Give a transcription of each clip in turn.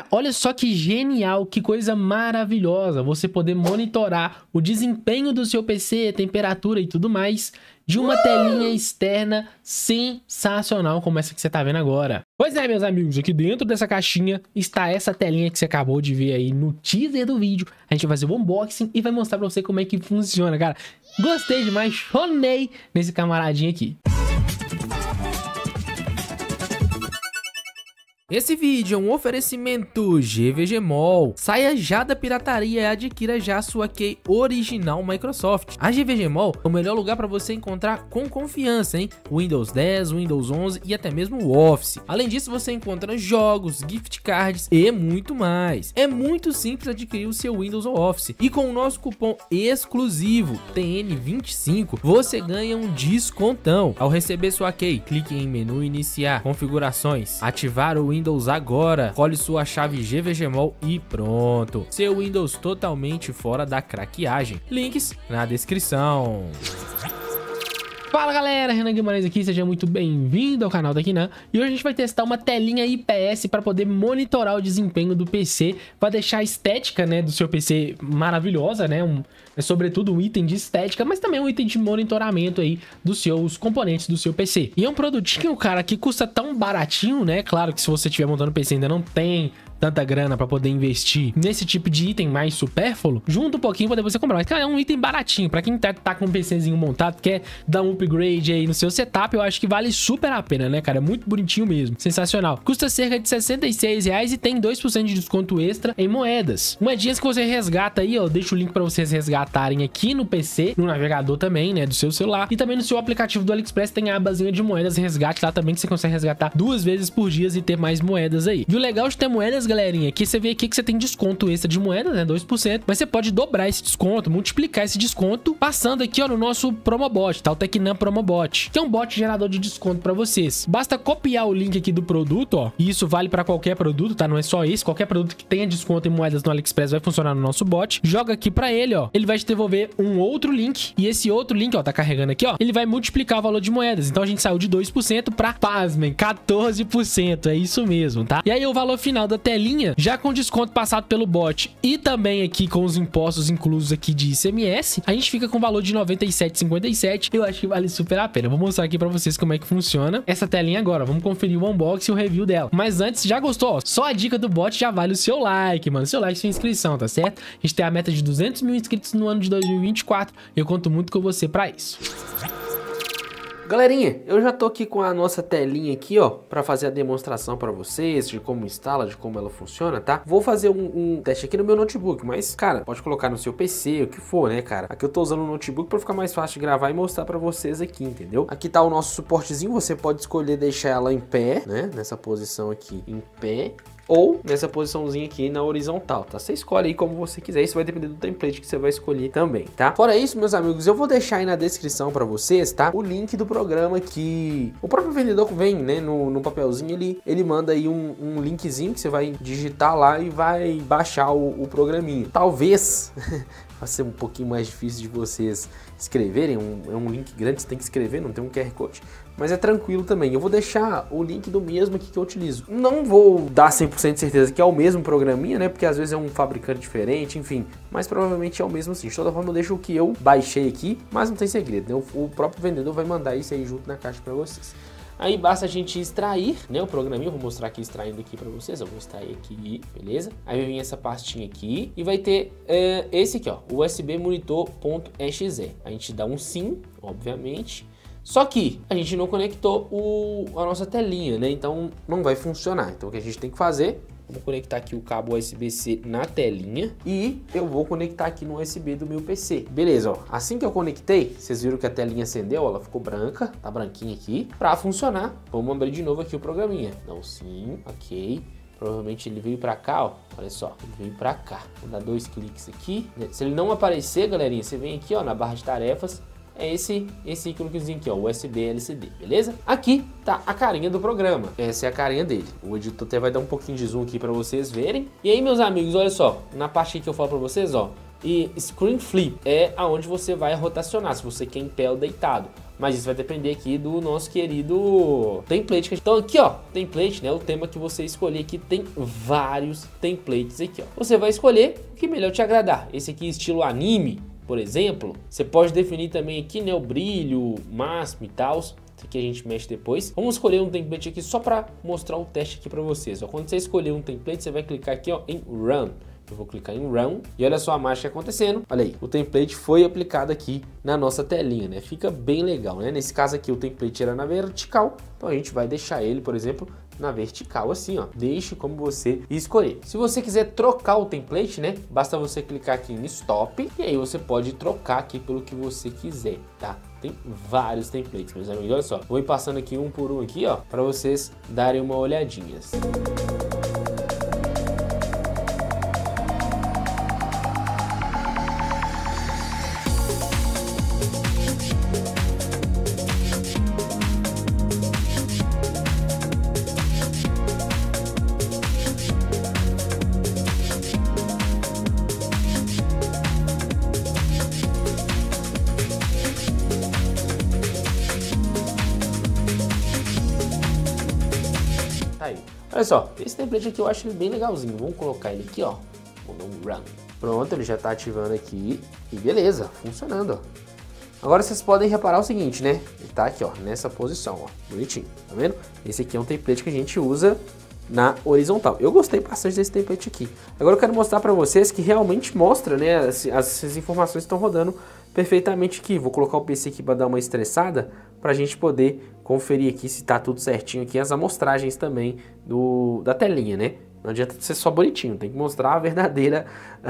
Cara, olha só que genial, que coisa maravilhosa você poder monitorar o desempenho do seu PC, temperatura e tudo mais de uma telinha externa sensacional como essa que você tá vendo agora. Pois é, meus amigos, aqui dentro dessa caixinha está essa telinha que você acabou de ver aí no teaser do vídeo. A gente vai fazer o unboxing e vai mostrar pra você como é que funciona, cara. Gostei demais, chonei nesse camaradinho aqui. Esse vídeo é um oferecimento GVG Mall. Saia já da pirataria e adquira já a sua key original Microsoft. A GVG Mall é o melhor lugar para você encontrar com confiança, hein? Windows 10, Windows 11 e até mesmo o Office. Além disso, você encontra jogos, gift cards e muito mais. É muito simples adquirir o seu Windows ou Office. E com o nosso cupom exclusivo TN25, você ganha um descontão. Ao receber sua key, clique em menu iniciar, configurações, ativar o Windows agora, colhe sua chave GVG Mall e pronto. Seu Windows totalmente fora da craqueagem. Links na descrição. Fala galera, Renan Guimarães aqui, seja muito bem-vindo ao canal da Quinan. E hoje a gente vai testar uma telinha IPS para poder monitorar o desempenho do PC, para deixar a estética, né, do seu PC maravilhosa, né, é sobretudo um item de estética, mas também um item de monitoramento aí dos seus componentes do seu PC. E é um produtinho, cara, que custa tão baratinho, né, claro que se você estiver montando PC ainda não tem tanta grana para poder investir nesse tipo de item mais supérfluo, junta um pouquinho para depois você comprar. Mas, cara, é um item baratinho. Para quem tá com um PCzinho montado, quer dar um upgrade aí no seu setup, eu acho que vale super a pena, né, cara? É muito bonitinho mesmo. Sensacional. Custa cerca de R$66 e tem 2% de desconto extra em moedas. Moedinhas que você resgata aí, ó. Deixa o link para vocês resgatarem aqui no PC, no navegador também, né, do seu celular. E também no seu aplicativo do AliExpress tem a abazinha de moedas resgate lá também, que você consegue resgatar 2 vezes por dia e ter mais moedas aí. E o legal de ter moedas, galerinha, aqui você vê aqui que você tem desconto extra de moeda, né, 2%, mas você pode dobrar esse desconto, multiplicar esse desconto, passando aqui, ó, no nosso Promobot, tá? O Tecnan Promobot, que é um bot gerador de desconto pra vocês. Basta copiar o link aqui do produto, ó, e isso vale pra qualquer produto, tá? Não é só esse, qualquer produto que tenha desconto em moedas no AliExpress vai funcionar no nosso bot. Joga aqui pra ele, ó, ele vai te devolver um outro link, e esse outro link, ó, tá carregando aqui, ó, ele vai multiplicar o valor de moedas. Então a gente saiu de 2% pra, pasmem, 14%, é isso mesmo, tá? E aí o valor final da telinha, já com desconto passado pelo bot e também aqui com os impostos inclusos aqui de ICMS, a gente fica com o valor de R$ 97,57. Eu acho que vale super a pena. Vou mostrar aqui pra vocês como é que funciona essa telinha agora. Vamos conferir o unboxing e o review dela. Mas antes, já gostou? Ó, só a dica do bot já vale o seu like, mano. Seu like e sua inscrição, tá certo? A gente tem a meta de 200 mil inscritos no ano de 2024. Eu conto muito com você pra isso. Galerinha, eu já tô aqui com a nossa telinha aqui, ó, pra fazer a demonstração pra vocês de como instala, de como ela funciona, tá? Vou fazer um teste aqui no meu notebook, mas, cara, pode colocar no seu PC, o que for, né, cara? Aqui eu tô usando o notebook pra ficar mais fácil de gravar e mostrar pra vocês aqui, entendeu? Aqui tá o nosso suportezinho, você pode escolher deixar ela em pé, né, nessa posição aqui, em pé, ou nessa posiçãozinha aqui na horizontal, tá? Você escolhe aí como você quiser, isso vai depender do template que você vai escolher também, tá? Fora isso, meus amigos, eu vou deixar aí na descrição pra vocês, tá? O link do programa que o próprio vendedor vem, né, no papelzinho, ele manda aí um linkzinho que você vai digitar lá e vai baixar o programinho. Talvez vai ser um pouquinho mais difícil de vocês escreverem, é um link grande, você tem que escrever, não tem um QR Code, mas é tranquilo também. Eu vou deixar o link do mesmo aqui que eu utilizo. Não vou dar 100% de certeza que é o mesmo programinha, né, porque às vezes é um fabricante diferente, enfim, mas provavelmente é o mesmo sim. De toda forma eu deixo o que eu baixei aqui, mas não tem segredo, né, o próprio vendedor vai mandar isso aí junto na caixa para vocês. Aí basta a gente extrair, né, o programinha. Eu vou mostrar aqui extraindo aqui pra vocês. Eu vou extrair aqui, beleza? Aí vai vir essa pastinha aqui e vai ter esse aqui, ó, USB monitor.exe. A gente dá um sim, obviamente. Só que a gente não conectou a nossa telinha, né? Então não vai funcionar. Então o que a gente tem que fazer? Vou conectar aqui o cabo USB-C na telinha e eu vou conectar aqui no USB do meu PC. Beleza, ó. Assim que eu conectei, vocês viram que a telinha acendeu, ela ficou branca, tá branquinha aqui. Pra funcionar, vamos abrir de novo aqui o programinha. Então sim, ok. Provavelmente ele veio pra cá, ó. Olha só, ele veio pra cá. Vou dar 2 cliques aqui. Se ele não aparecer, galerinha, você vem aqui, ó, na barra de tarefas. É esse íconezinho aqui, ó, USB LCD, beleza? Aqui tá a carinha do programa, essa é a carinha dele. O editor até vai dar um pouquinho de zoom aqui pra vocês verem. E aí, meus amigos, olha só, na parte aqui que eu falo pra vocês, ó, e Screen Flip é aonde você vai rotacionar, se você quer em pé ou deitado. mas isso vai depender aqui do nosso querido template. Então aqui, ó, template, né, o tema que você escolher aqui, tem vários templates aqui, ó. Você vai escolher o que melhor te agradar. Esse aqui estilo anime, por exemplo, você pode definir também aqui, né, o brilho máximo e tal. Isso aqui a gente mexe depois. Vamos escolher um template aqui só para mostrar o teste aqui para vocês, ó. Quando você escolher um template, você vai clicar aqui, ó, em Run. Eu vou clicar em Run e olha só a mágica acontecendo. Olha aí, o template foi aplicado aqui na nossa telinha, né? Fica bem legal, né? Nesse caso aqui o template era na vertical, então a gente vai deixar ele, por exemplo, na vertical assim, ó. Deixe como você escolher. Se você quiser trocar o template, né? Basta você clicar aqui em Stop e aí você pode trocar aqui pelo que você quiser, tá? Tem vários templates, meus amigos. Olha só, vou ir passando aqui um por um aqui, ó, para vocês darem uma olhadinha. Aí. Olha só, esse template aqui eu acho ele bem legalzinho. Vamos colocar ele aqui, ó. Vou dar um Run. Pronto, ele já tá ativando aqui. E beleza, funcionando, ó. Agora vocês podem reparar o seguinte, né? Ele tá aqui, ó, nessa posição, ó. Bonitinho, tá vendo? Esse aqui é um template que a gente usa na horizontal. Eu gostei bastante desse template aqui. Agora eu quero mostrar pra vocês que realmente mostra, né? As informações estão rodando perfeitamente aqui. Vou colocar o PC aqui para dar uma estressada, pra gente poder conferir aqui se tá tudo certinho aqui, as amostragens também da telinha, né? Não adianta ser só bonitinho, tem que mostrar a verdadeira,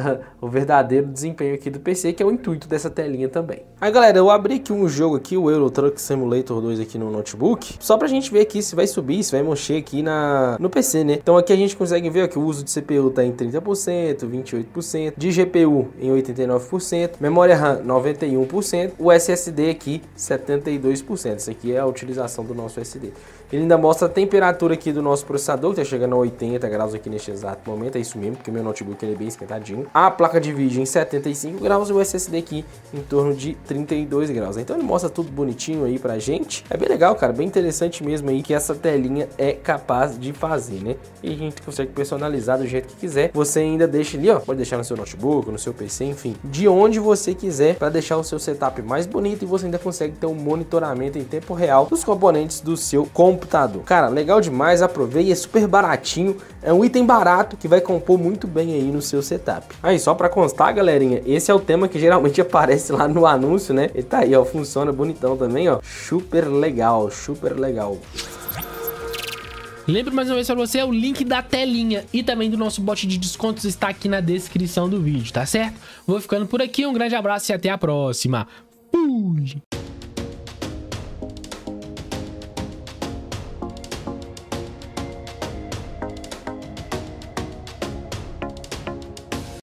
o verdadeiro desempenho aqui do PC, que é o intuito dessa telinha também. Aí galera, eu abri aqui um jogo aqui, o Euro Truck Simulator 2 aqui no notebook, só pra gente ver aqui se vai subir, se vai mexer aqui no PC, né? Então aqui a gente consegue ver ó, que o uso de CPU tá em 30%, 28%, de GPU em 89%, memória RAM 91%, o SSD aqui 72%, isso aqui é a utilização do nosso SSD. Ele ainda mostra a temperatura aqui do nosso processador, que tá chegando a 80 graus aqui neste exato momento, é isso mesmo, porque meu notebook ele é bem esquentadinho. A placa de vídeo em 75 graus e o SSD aqui em torno de 32 graus. Então ele mostra tudo bonitinho aí pra gente. É bem legal, cara, bem interessante mesmo aí que essa telinha é capaz de fazer, né? E a gente consegue personalizar do jeito que quiser. Você ainda deixa ali, ó, pode deixar no seu notebook, no seu PC, enfim, de onde você quiser para deixar o seu setup mais bonito e você ainda consegue ter um monitoramento em tempo real dos componentes do seu computador. Cara, legal demais, aprovei, é super baratinho, é um item barato que vai compor muito bem aí no seu setup. Aí, só pra constar, galerinha, esse é o tema que geralmente aparece lá no anúncio, né? Ele tá aí, ó, funciona bonitão também, ó, super legal, super legal. Lembro mais uma vez pra você, o link da telinha e também do nosso bot de descontos está aqui na descrição do vídeo, tá certo? Vou ficando por aqui, um grande abraço e até a próxima. Fui!